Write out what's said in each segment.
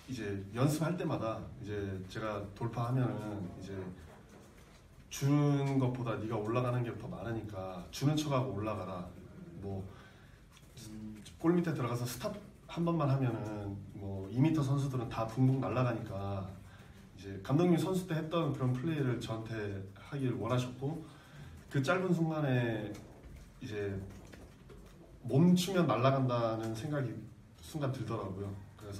이제 연습할 때마다 이제 제가 돌파하면은 이제 주는 것보다 네가 올라가는 게 더 많으니까 주는 척하고 올라가라. 뭐 골 밑에 들어가서 스탑 한 번만 하면은 뭐 2m 선수들은 다 붕붕 날아가니까 이제 감독님 선수 때 했던 그런 플레이를 저한테 하길 원하셨고 그 짧은 순간에 이제 멈추면 날아간다는 생각이 순간 들더라고요. 그래서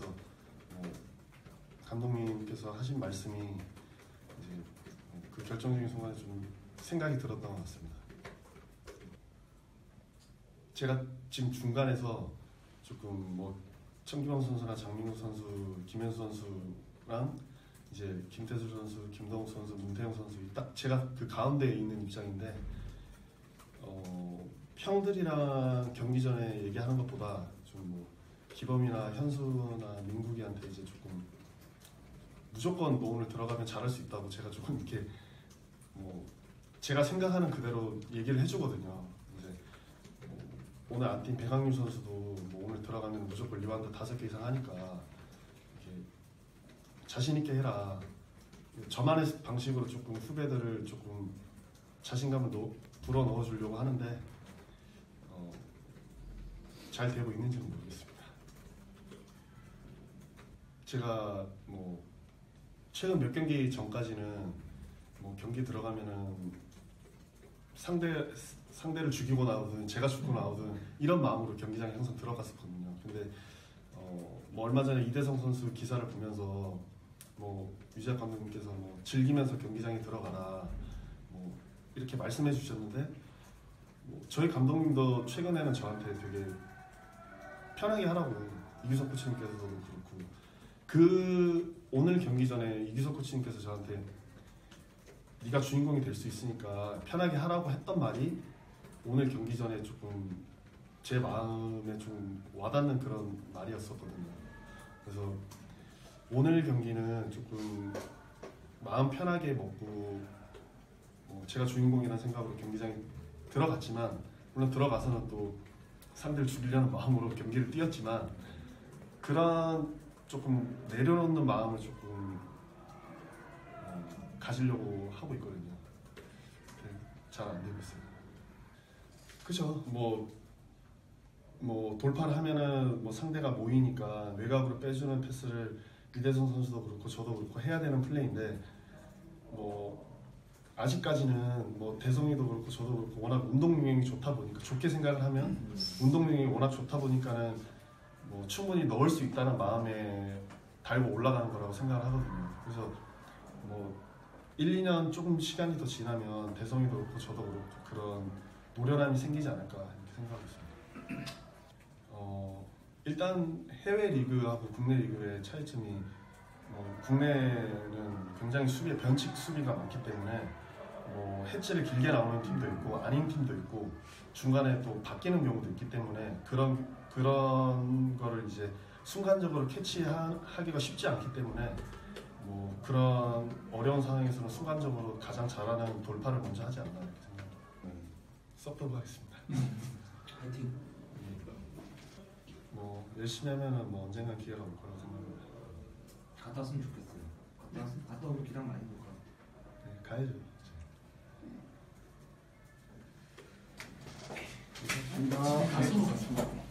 감독님께서 하신 말씀이 이제 그 결정적인 순간에 좀 생각이 들었던 것 같습니다. 제가 지금 중간에서 조금 뭐 청기범 선수나 장민국 선수, 김현수 선수랑 이제 김태수 선수, 김동욱 선수, 문태영 선수 딱 제가 그 가운데에 있는 입장인데 형들이랑 경기 전에 얘기하는 것보다 좀 뭐 기범이나 현수나 민국이한테 이제 조금 무조건 뭐 오늘 들어가면 잘할 수 있다고 제가 조금 이렇게 뭐 제가 생각하는 그대로 얘기를 해주거든요. 이제 오늘 안 뛴 백학림 선수도 뭐 오늘 들어가면 무조건 리바운드 5개 이상 하니까 이렇게 자신 있게 해라. 저만의 방식으로 조금 후배들을 조금 자신감을 불어 넣어주려고 하는데 잘 되고 있는지는 모르겠습니다. 제가 뭐 최근 몇 경기 전까지는 뭐 경기 들어가면은 상대를 죽이고 나오든 제가 죽고 나오든 이런 마음으로 경기장에 항상 들어갔었거든요. 근데 뭐 얼마 전에 이대성 선수 기사를 보면서 뭐 유재학 감독님께서 뭐 즐기면서 경기장에 들어가라 뭐 이렇게 말씀해 주셨는데 뭐 저희 감독님도 최근에는 저한테 되게 편하게 하라고 이규석 코치님께서도 그렇고 그 오늘 경기 전에 이규석 코치님께서 저한테 네가 주인공이 될 수 있으니까 편하게 하라고 했던 말이 오늘 경기 전에 조금 제 마음에 좀 와닿는 그런 말이었었거든요. 그래서 오늘 경기는 조금 마음 편하게 먹고 제가 주인공이라는 생각으로 경기장에 들어갔지만 물론 들어가서는 또 상대를 죽이려는 마음으로 경기를 뛰었지만 그런 조금 내려놓는 마음을 조금 가지려고 하고 있거든요. 잘 안 되고 있어요. 그죠? 뭐 돌파를 하면은 뭐 상대가 모이니까 외곽으로 빼주는 패스를 이대성 선수도 그렇고 저도 그렇고 해야 되는 플레이인데 뭐 아직까지는 뭐 대성이도 그렇고 저도 그렇고 워낙 운동 능력이 좋다 보니까 좋게 생각을 하면 운동 능력이 워낙 좋다 보니까는 뭐 충분히 넣을 수 있다는 마음에 달고 올라가는 거라고 생각을 하거든요. 그래서 뭐 1, 2년 조금 시간이 더 지나면 대성이도 그렇고 저도 그렇고 그런 노련함이 생기지 않을까 이렇게 생각하고 있습니다. 일단 해외 리그하고 국내 리그의 차이점이 국내는 굉장히 수비에 변칙 수비가 많기 때문에 뭐 해치를 길게 나오는 팀도 있고 아닌 팀도 있고 중간에 또 바뀌는 경우도 있기 때문에 그런 거를 이제 순간적으로 캐치하기가 쉽지 않기 때문에 뭐 그런 어려운 상황에서는 순간적으로 가장 잘하는 돌파를 먼저 하지 않나 이렇게 생각합니다. 써보도록 하겠습니다. 파이팅. 뭐 열심히 하면은 뭐 언젠간 기회가 올 거라고 생각합니다. 갔다 왔으면 좋겠어요. 갔다 오면 기량 많이 볼 거야. 네, 가야죠. 감사합니다.